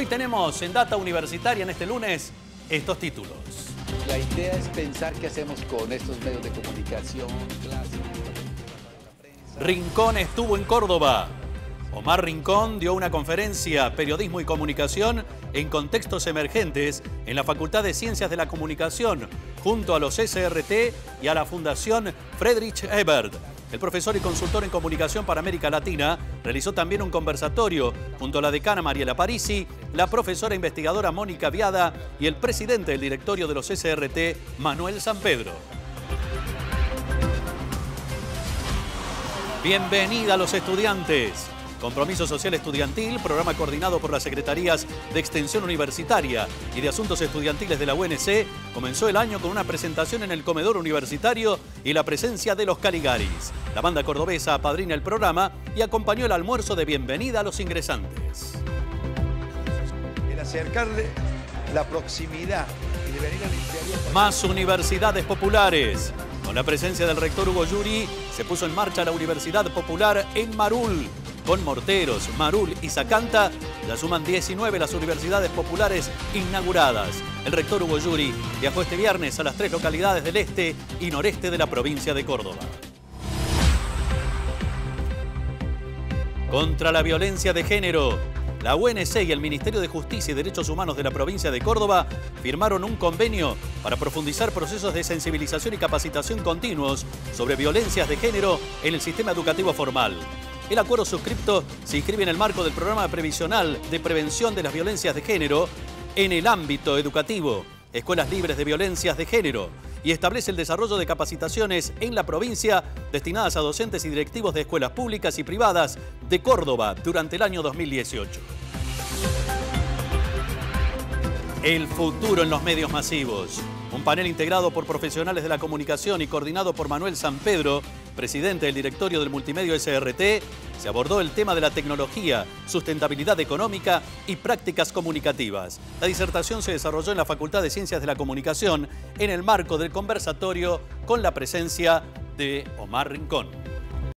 tenemos en Data Universitaria en este lunes estos títulos. La idea es pensar qué hacemos con estos medios de comunicación clásicos. Rincón estuvo en Córdoba. Omar Rincón dio una conferencia Periodismo y Comunicación en contextos emergentes en la Facultad de Ciencias de la Comunicación, junto a los SRT y a la Fundación Friedrich Ebert. El profesor y consultor en comunicación para América Latina realizó también un conversatorio junto a la decana Mariela Parisi, la profesora investigadora Mónica Viada y el presidente del directorio de los SRT, Manuel Sampedro. Bienvenida a los estudiantes. Compromiso Social Estudiantil, programa coordinado por las Secretarías de Extensión Universitaria y de Asuntos Estudiantiles de la UNC, comenzó el año con una presentación en el comedor universitario y la presencia de los Caligaris. La banda cordobesa apadrina el programa y acompañó el almuerzo de bienvenida a los ingresantes. El acercarle la proximidad y de venir al interior. Más universidades populares. Con la presencia del rector Hugo Yuri, se puso en marcha la Universidad Popular en Marul. Con Morteros, Marul y Zacanta, ya suman 19 las universidades populares inauguradas. El rector Hugo Yuri viajó este viernes a las 3 localidades del este y noreste de la provincia de Córdoba. Contra la violencia de género, la UNC y el Ministerio de Justicia y Derechos Humanos de la provincia de Córdoba firmaron un convenio para profundizar procesos de sensibilización y capacitación continuos sobre violencias de género en el sistema educativo formal. El acuerdo suscripto se inscribe en el marco del programa previsional de prevención de las violencias de género en el ámbito educativo, Escuelas Libres de Violencias de Género, y establece el desarrollo de capacitaciones en la provincia destinadas a docentes y directivos de escuelas públicas y privadas de Córdoba durante el año 2018. El futuro en los medios masivos. Un panel integrado por profesionales de la comunicación y coordinado por Manuel Sampedro, presidente del directorio del multimedio SRT, se abordó el tema de la tecnología, sustentabilidad económica y prácticas comunicativas. La disertación se desarrolló en la Facultad de Ciencias de la Comunicación en el marco del conversatorio con la presencia de Omar Rincón.